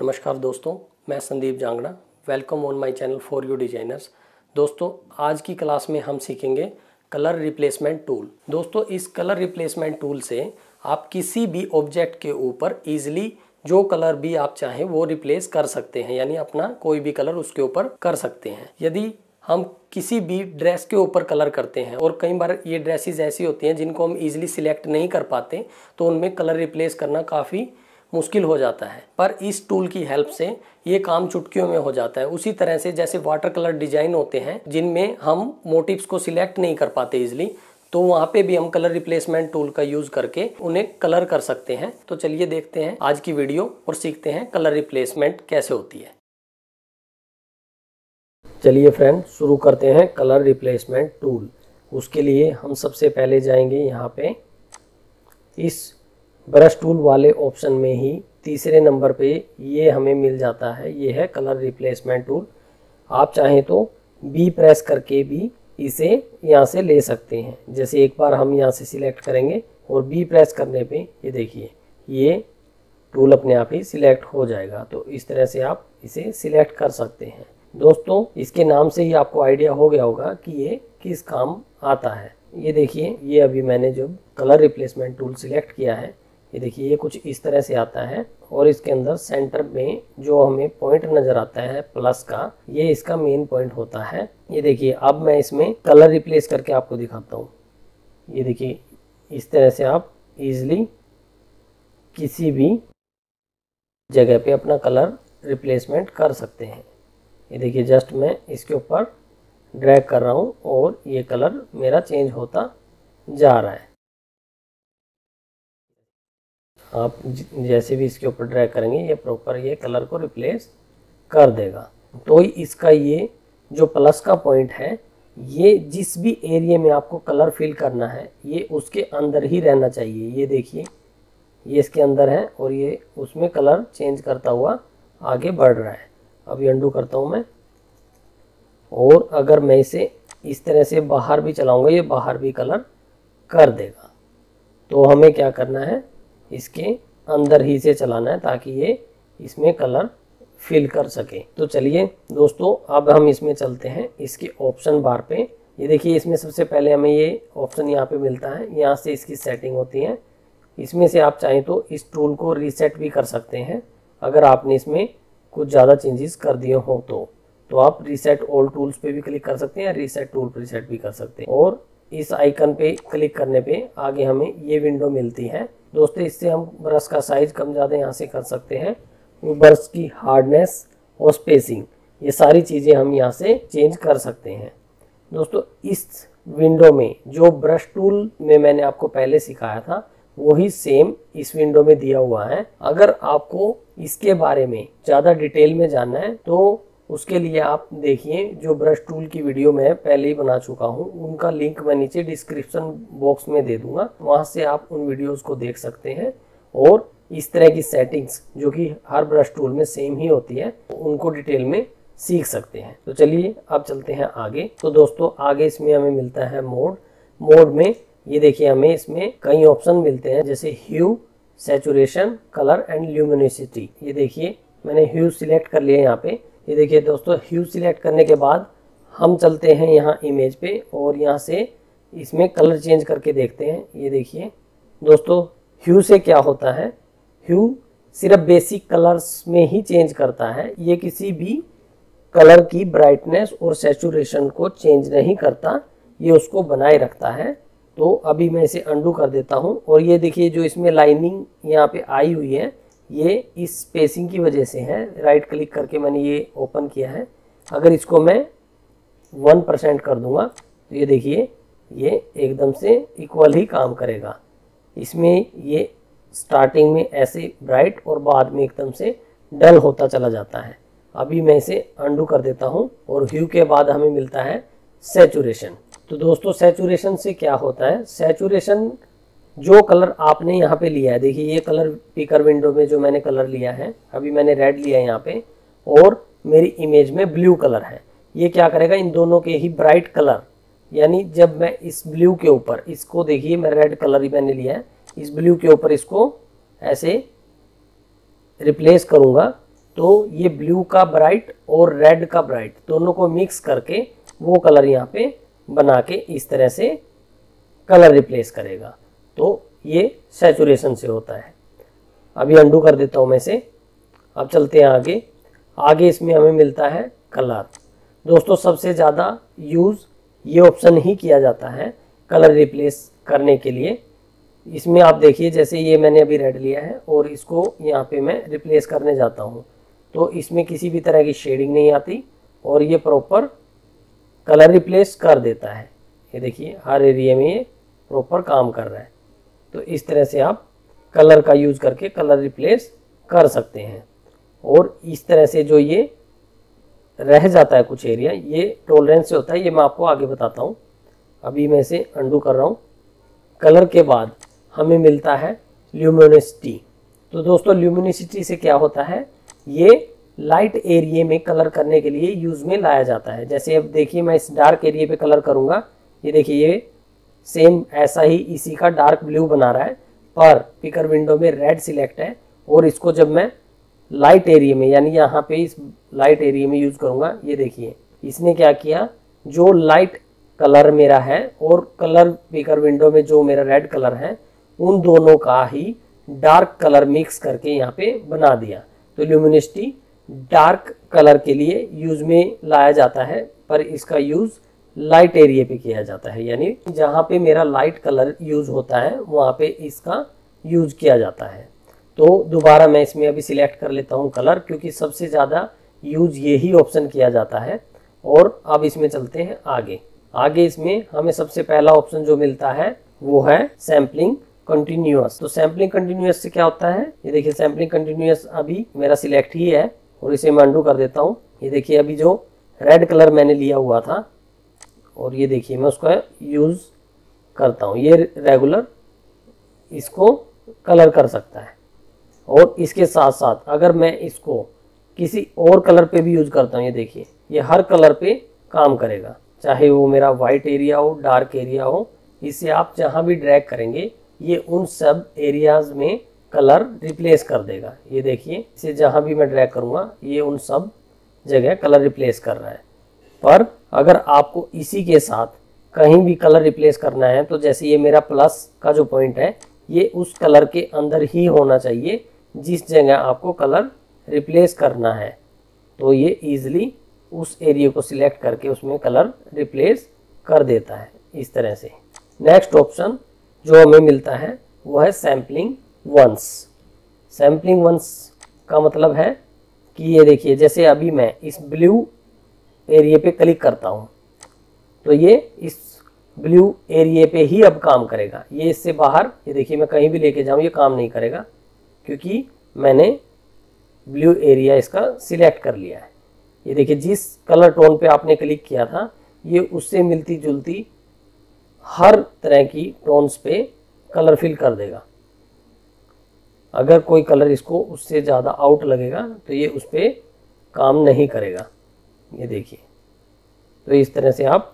नमस्कार दोस्तों, मैं Sandeep Jangra. Welcome on my channel for you designers. दोस्तों, आज की क्लास में हम सीखेंगे कलर रिप्लेसमेंट टूल। दोस्तों, इस कलर रिप्लेसमेंट टूल से आप किसी भी ऑब्जेक्ट के ऊपर इजीली जो कलर भी आप चाहें वो रिप्लेस कर सकते हैं, यानी अपना कोई भी कलर उसके ऊपर कर सकते हैं। यदि हम किसी भी ड्रेस के ऊपर कलर करते हैं और कई बार ये ड्रेसेस ऐसी होती हैं जिनको हम इजीली सिलेक्ट नहीं कर पाते, तो उनमें कलर रिप्लेस करना काफ़ी मुश्किल हो जाता है। पर इस टूल की हेल्प से ये काम चुटकियों में हो जाता है। उसी तरह से जैसे वाटर कलर डिजाइन होते हैं जिनमें हम मोटिव्स को सिलेक्ट नहीं कर पाते इजीली, तो वहाँ पे भी हम कलर रिप्लेसमेंट टूल का यूज करके उन्हें कलर कर सकते हैं। तो चलिए देखते हैं आज की वीडियो और सीखते हैं कलर रिप्लेसमेंट कैसे होती है। चलिए फ्रेंड, शुरू करते हैं कलर रिप्लेसमेंट टूल। उसके लिए हम सबसे पहले जाएंगे यहाँ पे इस ब्रश टूल वाले ऑप्शन में ही तीसरे नंबर पे ये हमें मिल जाता है। ये है कलर रिप्लेसमेंट टूल। आप चाहें तो बी प्रेस करके भी इसे यहाँ से ले सकते हैं। जैसे एक बार हम यहाँ से सिलेक्ट करेंगे और बी प्रेस करने पे ये देखिए ये टूल अपने आप ही सिलेक्ट हो जाएगा। तो इस तरह से आप इसे सिलेक्ट कर सकते हैं। दोस्तों, इसके नाम से ही आपको आइडिया हो गया होगा कि ये किस काम आता है। ये देखिए, ये अभी मैंने जो कलर रिप्लेसमेंट टूल सिलेक्ट किया है, ये देखिए ये कुछ इस तरह से आता है और इसके अंदर सेंटर में जो हमें पॉइंट नज़र आता है प्लस का, ये इसका मेन पॉइंट होता है। ये देखिए, अब मैं इसमें कलर रिप्लेस करके आपको दिखाता हूँ। ये देखिए, इस तरह से आप इजीली किसी भी जगह पे अपना कलर रिप्लेसमेंट कर सकते हैं। ये देखिए, जस्ट मैं इसके ऊपर ड्रैग कर रहा हूँ और ये कलर मेरा चेंज होता जा रहा है। आप जैसे भी इसके ऊपर ड्रैग करेंगे ये प्रॉपर ये कलर को रिप्लेस कर देगा। तो इसका ये जो प्लस का पॉइंट है, ये जिस भी एरिया में आपको कलर फिल करना है ये उसके अंदर ही रहना चाहिए। ये देखिए, ये इसके अंदर है और ये उसमें कलर चेंज करता हुआ आगे बढ़ रहा है। अभी अंडू करता हूँ मैं, और अगर मैं इसे इस तरह से बाहर भी चलाऊंगा ये बाहर भी कलर कर देगा। तो हमें क्या करना है, इसके अंदर ही से चलाना है ताकि ये इसमें कलर फिल कर सके। तो चलिए दोस्तों, अब हम इसमें चलते हैं इसके ऑप्शन बार पे। ये देखिए, इसमें सबसे पहले हमें ये ऑप्शन यहाँ पे मिलता है। यहाँ से इसकी सेटिंग होती है। इसमें से आप चाहें तो इस टूल को रीसेट भी कर सकते हैं। अगर आपने इसमें कुछ ज़्यादा चेंजेस कर दिए हो तो आप रीसेट ऑल टूल्स पे भी क्लिक कर सकते हैं, रीसेट टूल पर रीसेट भी कर सकते हैं। और इस आइकन पे क्लिक करने पे आगे हमें ये विंडो मिलती है। दोस्तों, इससे हम ब्रश का साइज कम ज़्यादा यहाँ से कर सकते हैं। ब्रश की हार्डनेस और स्पेसिंग, ये सारी चीज़ें हम यहाँ से चेंज कर सकते हैं। दोस्तों, इस विंडो में जो ब्रश टूल में मैंने आपको पहले सिखाया था वही सेम इस विंडो में दिया हुआ है। अगर आपको इसके बारे में ज़्यादा डिटेल में जानना है तो उसके लिए आप देखिए जो ब्रश टूल की वीडियो मैं पहले ही बना चुका हूँ, उनका लिंक मैं नीचे डिस्क्रिप्शन बॉक्स में दे दूंगा। वहाँ से आप उन वीडियोस को देख सकते हैं और इस तरह की सेटिंग्स जो कि हर ब्रश टूल में सेम ही होती है उनको डिटेल में सीख सकते हैं। तो चलिए अब चलते हैं आगे। तो दोस्तों, आगे इसमें हमें मिलता है मोड में ये देखिए हमें इसमें कई ऑप्शन मिलते हैं, जैसे hue, saturation, colour and luminosity. ये देखिए, मैंने ह्यू सिलेक्ट कर लिया यहाँ पे। ये देखिए दोस्तों, ह्यू सिलेक्ट करने के बाद हम चलते हैं यहाँ इमेज पे और यहाँ से इसमें कलर चेंज करके देखते हैं। ये देखिए दोस्तों, ह्यू से क्या होता है, ह्यू सिर्फ बेसिक कलर्स में ही चेंज करता है। ये किसी भी कलर की ब्राइटनेस और सैचुरेशन को चेंज नहीं करता, ये उसको बनाए रखता है। तो अभी मैं इसे अंडू कर देता हूँ और ये देखिए जो इसमें लाइनिंग यहाँ पे आई हुई है ये इस स्पेसिंग की वजह से है। राइट क्लिक करके मैंने ये ओपन किया है। अगर इसको मैं 1% कर दूंगा तो ये देखिए ये एकदम से इक्वल ही काम करेगा। इसमें ये स्टार्टिंग में ऐसे ब्राइट और बाद में एकदम से डल होता चला जाता है। अभी मैं इसे अंडू कर देता हूँ और ह्यू के बाद हमें मिलता है सैचुरेशन। तो दोस्तों, सैचुरेशन से क्या होता है, सैचुरेशन जो कलर आपने यहाँ पे लिया है, देखिए ये कलर पिकर विंडो में जो मैंने कलर लिया है, अभी मैंने रेड लिया है यहाँ पे और मेरी इमेज में ब्लू कलर है। ये क्या करेगा, इन दोनों के ही ब्राइट कलर, यानी जब मैं इस ब्लू के ऊपर इसको, देखिए मैं रेड कलर ही मैंने लिया है, इस ब्लू के ऊपर इसको ऐसे रिप्लेस करूँगा तो ये ब्लू का ब्राइट और रेड का ब्राइट दोनों को मिक्स करके वो कलर यहाँ पे बना के इस तरह से कलर रिप्लेस करेगा। तो ये सैचुरेशन से होता है। अभी अंडू कर देता हूँ मैं इसे। अब चलते हैं आगे। आगे इसमें हमें मिलता है कलर। दोस्तों सबसे ज़्यादा यूज़ ये ऑप्शन ही किया जाता है कलर रिप्लेस करने के लिए। इसमें आप देखिए, जैसे ये मैंने अभी रेड लिया है और इसको यहाँ पे मैं रिप्लेस करने जाता हूँ तो इसमें किसी भी तरह की शेडिंग नहीं आती और ये प्रॉपर कलर रिप्लेस कर देता है। ये देखिए हर एरिया में ये प्रॉपर काम कर रहा है। तो इस तरह से आप कलर का यूज़ करके कलर रिप्लेस कर सकते हैं। और इस तरह से जो ये रह जाता है कुछ एरिया, ये टॉलरेंस से होता है, ये मैं आपको आगे बताता हूँ। अभी मैं इसे अंडू कर रहा हूँ। कलर के बाद हमें मिलता है ल्यूमिनोसिटी। तो दोस्तों ल्यूमिनोसिटी से क्या होता है, ये लाइट एरिया में कलर करने के लिए यूज़ में लाया जाता है। जैसे अब देखिए मैं इस डार्क एरिया पे कलर करूँगा, ये देखिए ये सेम ऐसा ही इसी का डार्क ब्लू बना रहा है, पर पिकर विंडो में रेड सिलेक्ट है और इसको जब मैं लाइट एरिया में यानी यहाँ पे इस लाइट एरिया में यूज़ करूँगा, ये देखिए इसने क्या किया, जो लाइट कलर मेरा है और कलर पिकर विंडो में जो मेरा रेड कलर है उन दोनों का ही डार्क कलर मिक्स करके यहाँ पे बना दिया। तो ल्यूमिनोसिटी डार्क कलर के लिए यूज में लाया जाता है, पर इसका यूज लाइट एरिया पे किया जाता है, यानी जहाँ पे मेरा लाइट कलर यूज होता है वहाँ पे इसका यूज किया जाता है। तो दोबारा मैं इसमें अभी सिलेक्ट कर लेता हूँ कलर, क्योंकि सबसे ज़्यादा यूज यही ऑप्शन किया जाता है। और अब इसमें चलते हैं आगे। आगे इसमें हमें सबसे पहला ऑप्शन जो मिलता है वो है सैम्पलिंग कंटिन्यूअस। तो सैम्पलिंग कंटिन्यूअस से क्या होता है, ये देखिए सैम्पलिंग कंटिन्यूअस अभी मेरा सिलेक्ट ही है और इसे मैं अंडू कर देता हूँ। ये देखिए अभी जो रेड कलर मैंने लिया हुआ था और ये देखिए मैं उसका यूज़ करता हूँ, ये रेगुलर इसको कलर कर सकता है। और इसके साथ साथ अगर मैं इसको किसी और कलर पे भी यूज करता हूँ, ये देखिए ये हर कलर पे काम करेगा, चाहे वो मेरा वाइट एरिया हो, डार्क एरिया हो। इसे आप जहाँ भी ड्रैग करेंगे ये उन सब एरियाज में कलर रिप्लेस कर देगा। ये देखिए इसे जहाँ भी मैं ड्रैग करूँगा ये उन सब जगह कलर रिप्लेस कर रहा है। पर अगर आपको इसी के साथ कहीं भी कलर रिप्लेस करना है, तो जैसे ये मेरा प्लस का जो पॉइंट है ये उस कलर के अंदर ही होना चाहिए जिस जगह आपको कलर रिप्लेस करना है। तो ये ईजिली उस एरिया को सिलेक्ट करके उसमें कलर रिप्लेस कर देता है इस तरह से। नेक्स्ट ऑप्शन जो हमें मिलता है वो है सैम्पलिंग वंस। सैम्पलिंग वंस का मतलब है कि ये देखिए जैसे अभी मैं इस ब्लू एरिया पे क्लिक करता हूँ तो ये इस ब्लू एरिया पे ही अब काम करेगा। ये इससे बाहर, ये देखिए मैं कहीं भी लेके जाऊँ ये काम नहीं करेगा, क्योंकि मैंने ब्लू एरिया इसका सिलेक्ट कर लिया है। ये देखिए जिस कलर टोन पे आपने क्लिक किया था ये उससे मिलती जुलती हर तरह की टोन्स पे कलर फिल कर देगा। अगर कोई कलर इसको उससे ज़्यादा आउट लगेगा तो ये उस पर काम नहीं करेगा। ये देखिए, तो इस तरह से आप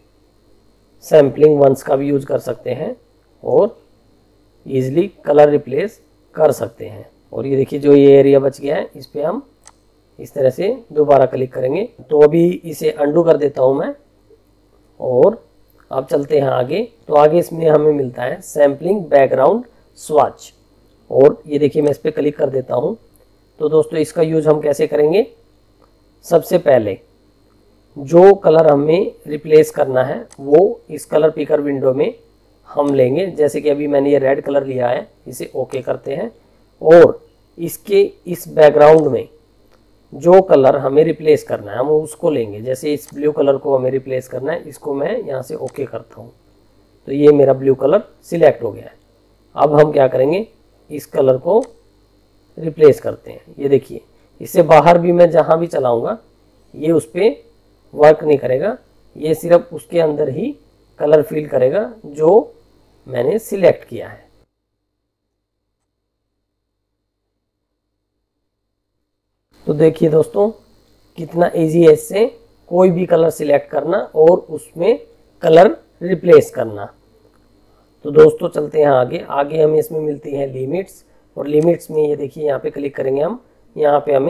सैम्पलिंग वंस का भी यूज़ कर सकते हैं और ईजिली कलर रिप्लेस कर सकते हैं। और ये देखिए जो ये एरिया बच गया है इस पर हम इस तरह से दोबारा क्लिक करेंगे। तो अभी इसे अंडू कर देता हूँ मैं और अब चलते हैं आगे। तो आगे इसमें हमें मिलता है सैम्पलिंग बैकग्राउंड स्वाच। और ये देखिए मैं इस पर क्लिक कर देता हूँ। तो दोस्तों इसका यूज़ हम कैसे करेंगे, सबसे पहले जो कलर हमें रिप्लेस करना है वो इस कलर पिकर विंडो में हम लेंगे। जैसे कि अभी मैंने ये रेड कलर लिया है, इसे ओके करते हैं और इसके इस बैकग्राउंड में जो कलर हमें रिप्लेस करना है हम उसको लेंगे। जैसे इस ब्लू कलर को हमें रिप्लेस करना है, इसको मैं यहाँ से ओके करता हूँ तो ये मेरा ब्लू कलर सिलेक्ट हो गया है। अब हम क्या करेंगे, इस कलर को रिप्लेस करते हैं। ये देखिए इससे बाहर भी मैं जहाँ भी चलाऊँगा ये उस पर वर्क नहीं करेगा, ये सिर्फ उसके अंदर ही कलर फिल करेगा जो मैंने सिलेक्ट किया है। तो देखिए दोस्तों कितना इजी है इससे कोई भी कलर सिलेक्ट करना और उसमें कलर रिप्लेस करना। तो दोस्तों चलते हैं आगे। आगे हमें इसमें मिलती है लिमिट्स और लिमिट्स में ये देखिए यहाँ पे क्लिक करेंगे हम, यहाँ पे हमें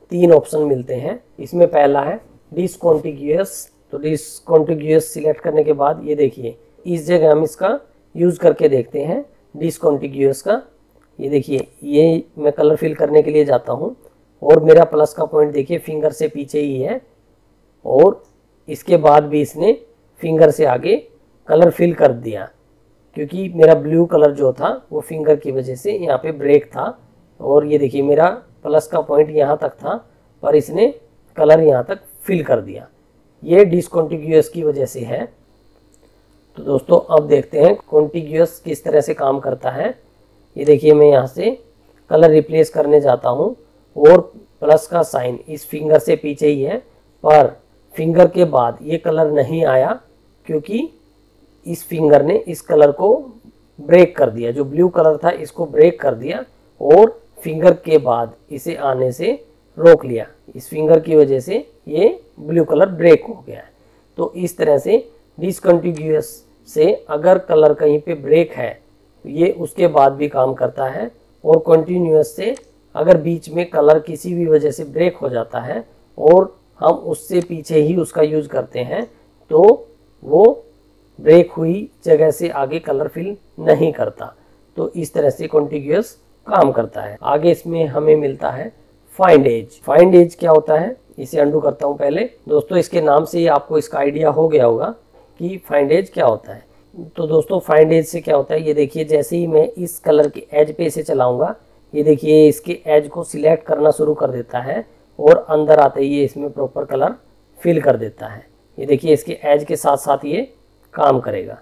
3 ऑप्शन मिलते हैं। इसमें पहला है डिसकॉन्टिग्यूअस। तो डिसकॉन्टिग्यूअस सिलेक्ट करने के बाद ये देखिए इस जगह हम इसका यूज करके देखते हैं डिसकॉन्टिग्यूअस का। ये देखिए ये मैं कलर फिल करने के लिए जाता हूँ और मेरा प्लस का पॉइंट देखिए फिंगर से पीछे ही है और इसके बाद भी इसने फिंगर से आगे कलर फिल कर दिया, क्योंकि मेरा ब्लू कलर जो था वो फिंगर की वजह से यहाँ पे ब्रेक था। और ये देखिए मेरा प्लस का पॉइंट यहाँ तक था पर इसने कलर यहाँ तक फिल कर दिया। ये डिसकॉन्टिग्यूअस की वजह से है। तो दोस्तों अब देखते हैं कॉन्टिग्यूअस किस तरह से काम करता है। ये देखिए मैं यहाँ से कलर रिप्लेस करने जाता हूँ और प्लस का साइन इस फिंगर से पीछे ही है, पर फिंगर के बाद ये कलर नहीं आया क्योंकि इस फिंगर ने इस कलर को ब्रेक कर दिया। जो ब्लू कलर था इसको ब्रेक कर दिया और फिंगर के बाद इसे आने से रोक लिया। इस फिंगर की वजह से ये ब्लू कलर ब्रेक हो गया है। तो इस तरह से डिसकॉन्टिग्यूअस से अगर कलर कहीं पे ब्रेक है तो ये उसके बाद भी काम करता है, और कॉन्टिन्यूअस से अगर बीच में कलर किसी भी वजह से ब्रेक हो जाता है और हम उससे पीछे ही उसका यूज करते हैं तो वो ब्रेक हुई जगह से आगे कलर फिल नहीं करता। तो इस तरह से कॉन्टिग्यूअस काम करता है। आगे इसमें हमें मिलता है फाइंड एज। फाइंड एज क्या होता है, इसे अंडू करता हूँ पहले। दोस्तों इसके नाम से ही आपको इसका आइडिया हो गया होगा कि फाइंड एज क्या होता है। तो दोस्तों फाइंड एज से क्या होता है, ये देखिए जैसे ही मैं इस कलर के एज पे इसे चलाऊंगा, ये देखिए इसके एज को सिलेक्ट करना शुरू कर देता है और अंदर आते ही ये इसमें प्रॉपर कलर फिल कर देता है। ये देखिए इसके एज के साथ साथ ये काम करेगा।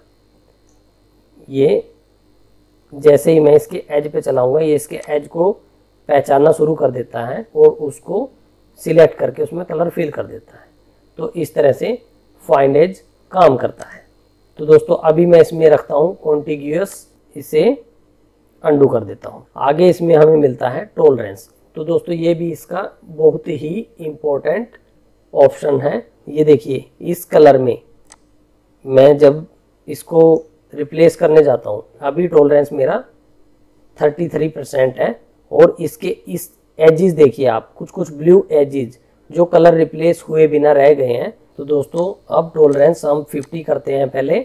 ये जैसे ही मैं इसके एज पे चलाऊंगा ये इसके एज को पहचानना शुरू कर देता है और उसको सिलेक्ट करके उसमें कलर फिल कर देता है। तो इस तरह से फाइंड एज काम करता है। तो दोस्तों अभी मैं इसमें रखता हूँ कॉन्टिग्यूअस, इसे अंडू कर देता हूँ। आगे इसमें हमें मिलता है टॉलरेंस। तो दोस्तों ये भी इसका बहुत ही इम्पोर्टेंट ऑप्शन है। ये देखिए इस कलर में मैं जब इसको रिप्लेस करने जाता हूँ, अभी टॉलरेंस मेरा 33% है और इसके इस एजेस देखिए आप, कुछ कुछ ब्लू एजेस जो कलर रिप्लेस हुए बिना रह गए हैं। तो दोस्तों अब टॉलरेंस हम 50 करते हैं पहले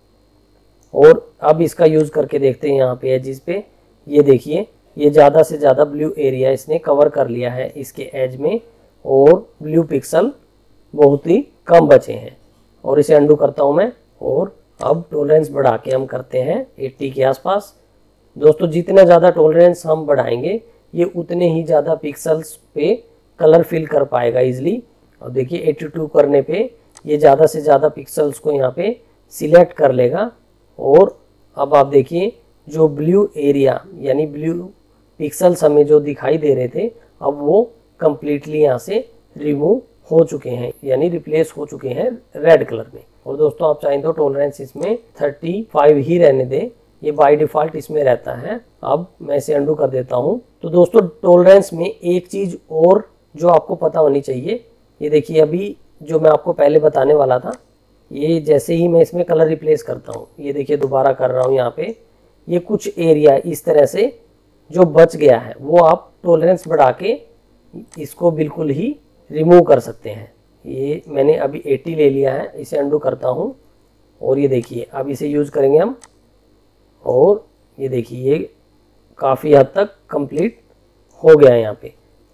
और अब इसका यूज करके देखते हैं यहाँ पे एजेस पे। ये देखिए ये ज़्यादा से ज़्यादा ब्लू एरिया इसने कवर कर लिया है इसके एज में और ब्लू पिक्सल बहुत ही कम बचे हैं। और इसे अंडू करता हूँ मैं और अब टॉलरेंस बढ़ा के हम करते हैं 80 के आसपास। दोस्तों जितना ज़्यादा टॉलरेंस हम बढ़ाएंगे ये उतने ही ज़्यादा पिक्सल्स पे कलर फिल कर पाएगा इजीली। और देखिए 82 करने पे ये ज़्यादा से ज़्यादा पिक्सल्स को यहाँ पे सिलेक्ट कर लेगा और अब आप देखिए जो ब्लू एरिया यानी ब्लू पिक्सल्स हमें जो दिखाई दे रहे थे अब वो कम्प्लीटली यहाँ से रिमूव हो चुके हैं, यानी रिप्लेस हो चुके हैं रेड कलर में। और दोस्तों आप चाहें तो टॉलरेंस इसमें 35 ही रहने दें, ये बाय डिफ़ॉल्ट इसमें रहता है। अब मैं इसे अंडू कर देता हूँ। तो दोस्तों टॉलरेंस में एक चीज़ और जो आपको पता होनी चाहिए, ये देखिए अभी जो मैं आपको पहले बताने वाला था, ये जैसे ही मैं इसमें कलर रिप्लेस करता हूँ, ये देखिए दोबारा कर रहा हूँ यहाँ पे, ये कुछ एरिया इस तरह से जो बच गया है वो आप टॉलरेंस बढ़ा के इसको बिल्कुल ही रिमूव कर सकते हैं। ये मैंने अभी 80 ले लिया है, इसे अंडू करता हूँ और ये देखिए अब इसे यूज़ करेंगे हम और ये देखिए ये काफ़ी हद तक कंप्लीट हो गया है यहाँ पे।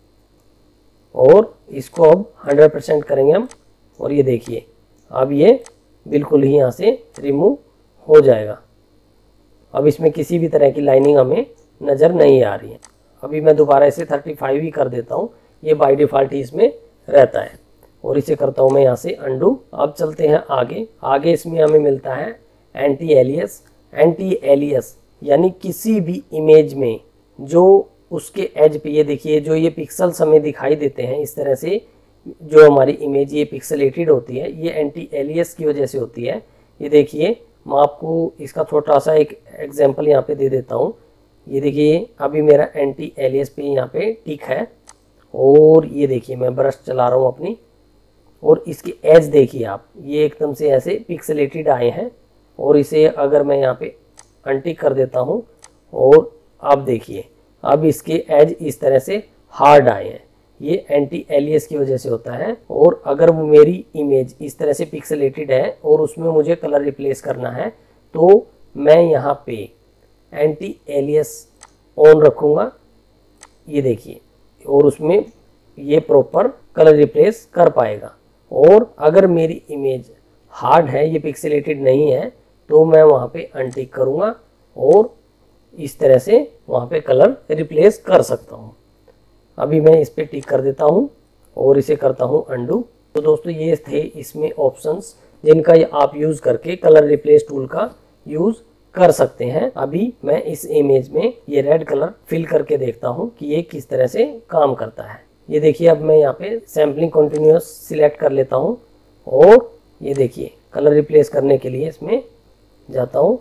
और इसको अब 100% करेंगे हम और ये देखिए अब ये बिल्कुल ही यहाँ से रिमूव हो जाएगा। अब इसमें किसी भी तरह की लाइनिंग हमें नज़र नहीं आ रही है। अभी मैं दोबारा इसे 35 ही कर देता हूँ, ये बाय डिफ़ॉल्ट ही इसमें रहता है और इसे करता हूँ मैं यहाँ से अंडू। अब चलते हैं आगे इसमें हमें मिलता है एंटी एलियस। एंटी एलियस यानी किसी भी इमेज में जो उसके एज पे, ये देखिए जो ये पिक्सल्स हमें दिखाई देते हैं इस तरह से, जो हमारी इमेज ये पिक्सलेटेड होती है, ये एंटी एलियस की वजह से होती है। ये देखिए मैं आपको इसका छोटा सा एक एग्जांपल यहाँ पे दे देता हूँ। ये देखिए अभी मेरा एंटी एलियस पे यहाँ पे टिक है और ये देखिए मैं ब्रश चला रहा हूँ अपनी और इसकी एज देखिए आप, ये एकदम से ऐसे पिक्सलेटेड आए हैं और इसे अगर मैं यहाँ पे अनटिक कर देता हूँ और अब देखिए अब इसके एज इस तरह से हार्ड आए हैं। ये एंटी एलियस की वजह से होता है। और अगर वो मेरी इमेज इस तरह से पिक्सेलेटेड है और उसमें मुझे कलर रिप्लेस करना है तो मैं यहाँ पे एंटी एलियस ऑन रखूँगा, ये देखिए, और उसमें ये प्रॉपर कलर रिप्लेस कर पाएगा। और अगर मेरी इमेज हार्ड है, ये पिक्सेलेटेड नहीं है, तो मैं वहाँ पे अनटिक करूँगा और इस तरह से वहाँ पे कलर रिप्लेस कर सकता हूँ। अभी मैं इस पे टिक कर देता हूँ और इसे करता हूँ अंडू। तो दोस्तों ये थे इसमें ऑप्शंस जिनका आप यूज़ करके कलर रिप्लेस टूल का यूज़ कर सकते हैं। अभी मैं इस इमेज में ये रेड कलर फिल करके देखता हूँ कि ये किस तरह से काम करता है। ये देखिए, अब मैं यहाँ पे सैम्पलिंग कंटिन्यूअस सिलेक्ट कर लेता हूँ और ये देखिए कलर रिप्लेस करने के लिए इसमें जाता हूँ।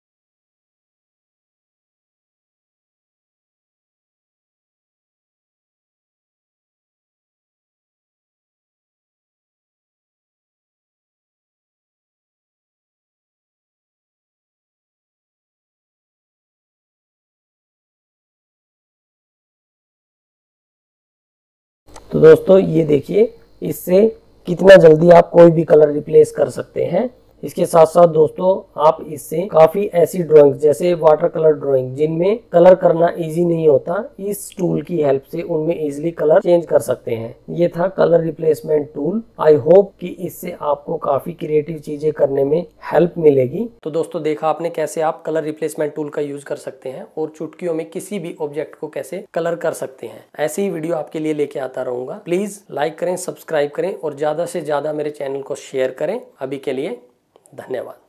तो दोस्तों ये देखिए, इससे कितना जल्दी आप कोई भी कलर रिप्लेस कर सकते हैं। इसके साथ साथ दोस्तों आप इससे काफ़ी ऐसी ड्राइंग जैसे वाटर कलर ड्राइंग जिनमें कलर करना इजी नहीं होता, इस टूल की हेल्प से उनमें इजीली कलर चेंज कर सकते हैं। ये था colour replacement tool. I hope कि इससे आपको काफ़ी क्रिएटिव चीज़ें करने में हेल्प मिलेगी। तो दोस्तों देखा आपने कैसे आप कलर रिप्लेसमेंट टूल का यूज़ कर सकते हैं और चुटकियों में किसी भी ऑब्जेक्ट को कैसे कलर कर सकते हैं। ऐसी ही वीडियो आपके लिए लेके आता रहूँगा। प्लीज़ लाइक करें, सब्सक्राइब करें और ज़्यादा से ज़्यादा मेरे चैनल को शेयर करें। अभी के लिए धन्यवाद।